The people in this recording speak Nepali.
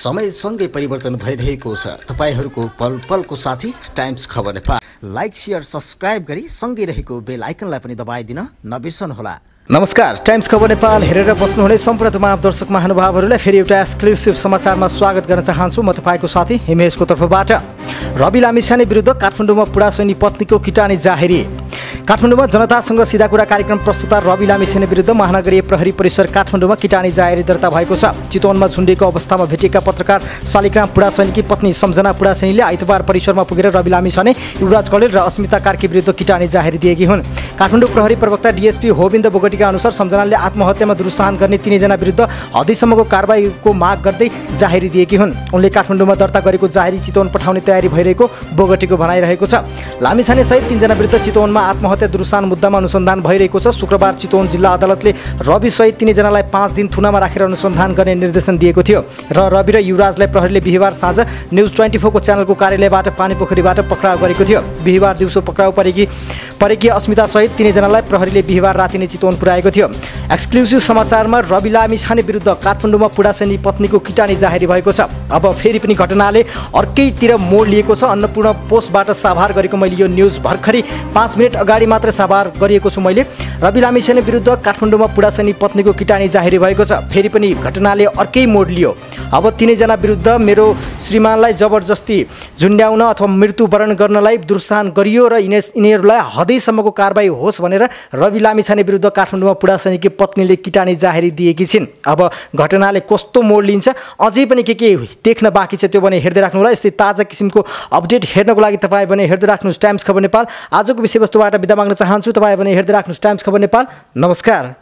समयसँगै परिवर्तन भइरहेको छ। तपाईहरूको पल पलको साथी टाइम्स खबर नेपाल। लाइक, शेयर, सब्स्क्राइब गरी सँगै रहेको बेल आइकनलाई पनि दबाइदिन नबिर्सनुहोला। नमस्कार, टाइम्स खबर नेपाल हेरेर बस्नुहुने सम्पूर्ण तमाम दर्शक महानुभावहरूलाई फेरि एउटा एक्सक्लुसिभ समाचारमा स्वागत गर्न चाहन्छु। म तपाईँको साथी हिमेशको तर्फबाट। रवि लामिछाने विरुद्ध काठमाडौँमा पुडासैनी पत्नीको किटानी जाहेरी। काठमाडौँमा जनतासँग सीधा कुरा कार्यक्रम प्रस्तुता रवि लामिछाने विरुद्ध महानगरीय प्रहरी परिसर काठमाडौँमा किटानी जाहेरी दर्ता भएको छ। चितवनमा झुन्डेको अवस्थामा भेटिएका पत्रकार शालिग्राम पुडासैनीकी पत्नी सम्झना पुडासैनीले आइतबार परिसरमा पुगेर रवि लामिछाने, युवराज कडेल र अस्मिता कार्की विरुद्ध किटानी जाहेरी दिएकी हुन्। काठमाडौँ प्रहरी प्रवक्ता डीएसपी होविन्द बोगटीका अनुसार सम्झनाले आत्महत्यामा दुरुत्साहन गर्ने तिनैजना विरुद्ध हदैसम्मको कारबाहीको माग गर्दै जाहेरी दिएकी हुन्। उनले काठमाडौँमा दर्ता गरेको जाहेरी चितवन पठाउने तयारी भइरहेको बोगटीको भनाइरहेको छ। लामिछाने सहित तीनजना विरुद्ध चितवनमा आत्महत्या दुरुत्साहन मुद्दामा अनुसन्धान भइरहेको छ। शुक्रबार चितवन जिल्ला अदालतले रवि सहित तिनैजनालाई 5 दिन थुनामा राखेर अनुसन्धान गर्ने निर्देशन दिएको थियो र रवि र युवराजलाई प्रहरीले बिहीबार साँझ न्युज 24 को च्यानलको कार्यालयबाट पानीपोखरीबाट पक्राउ गरेको थियो। बिहीबार दिउँसो पक्राउ परेकी अस्मिता सहित तिनैजनालाई प्रहरीले बिहीबार राति नै चितवन पुर्याएको थियो। एक्सक्लुसिभ समाचारमा रवि लामिछाने विरुद्ध काठमाडौँमा पुडासैनी पत्नीको किटानी जाहेरी भएको छ। अब फेरि पनि घटनाले अर्कैतिर मोड लिएको छ। अन्नपूर्ण पोस्टबाट साभार गरेको मैले यो न्युज भर्खरै 5 मिनट अगाडि मात्र साभार गरिएको छु मैले। रवि लामिछाने विरुद्ध काठमाडौँमा पुडासैनी पत्नीको किटानी जाहेरी भएको छ। फेरि पनि घटनाले अर्कै मोड लियो। अब तिनैजना विरुद्ध मेरो श्रीमानलाई जबरजस्ती झुन्ड्याउन अथवा मृत्युवरण गर्नलाई दुरुत्साहन गरियो र यिनीहरूलाई हदैसम्मको कारबाही होस् भनेर रवि लामिछाने विरुद्ध काठमाडौँमा पुडासैनीकी पत्नीले किटानी जाहेरी दिएकी छिन्। अब घटनाले कस्तो मोड लिन्छ, अझै पनि के देख्न बाँकी छ त्यो भने हेर्दै राख्नु होला। यस्तै ताजा किसिमको अपडेट हेर्नको लागि तपाईँ भने हेर्दै राख्नुहोस् टाइम्स खबर नेपाल। आजको विषयवस्तुबाट बिदा माग्न चाहन्छु। तपाईँ भने हेर्दै राख्नुहोस् टाइम्स खबर नेपाल। नमस्कार।